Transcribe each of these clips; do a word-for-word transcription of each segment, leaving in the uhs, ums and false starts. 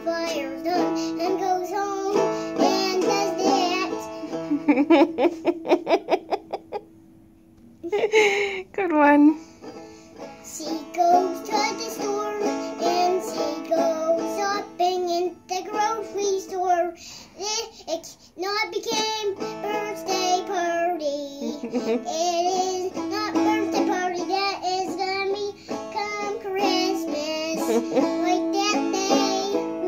fire's done and goes home and does that. Good one. She goes to the store and she goes shopping in the grocery store. It not became birthday party. It is not birthday party. That is gonna become Christmas. Like that day.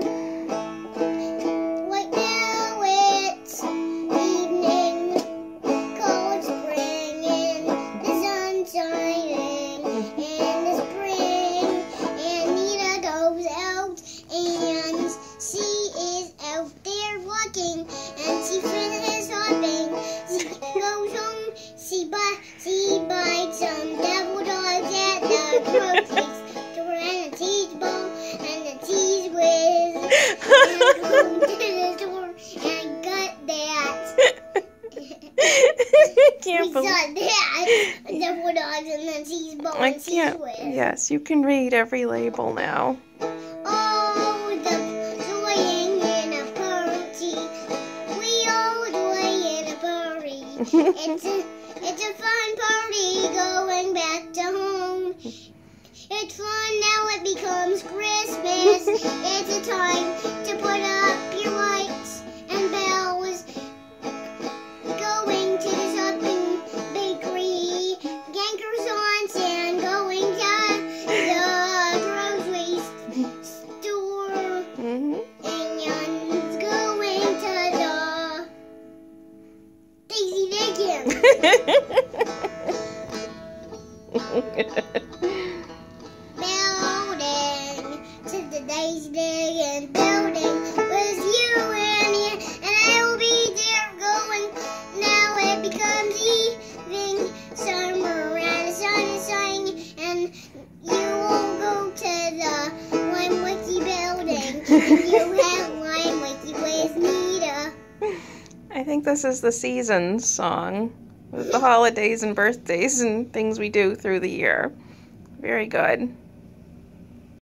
Right now it's evening. Cold spring and the sun shining in the spring. And Nina goes out and she is out there walking and she finishes shopping. She goes home. She buy she buys some devil dogs at the grocery store and a cheese ball and a cheese whiz. And go to the store and got that. Can't We believe got that. Devil dogs and a cheese ball I and cheese can't. whiz. Yes, you can read every label now. Oh, the joying in a party. We all joy in a party. It's a, it's a fun party going back to home. It's fun now it becomes Christmas. It's a time to put up your lights and bells. Going to the shopping bakery. Getting croissants and going to the grocery store. Mm-hmm. And going to the Daisy Dickens. Building to the Daisy Dickens building with you and me, and I will be there going. Now it becomes evening, summer, and the sun is shining, and you will go to the Lime Wiki building, and you have Lime Wiki with Nita. I think this is the seasons song with the holidays and birthdays and things we do through the year. Very good.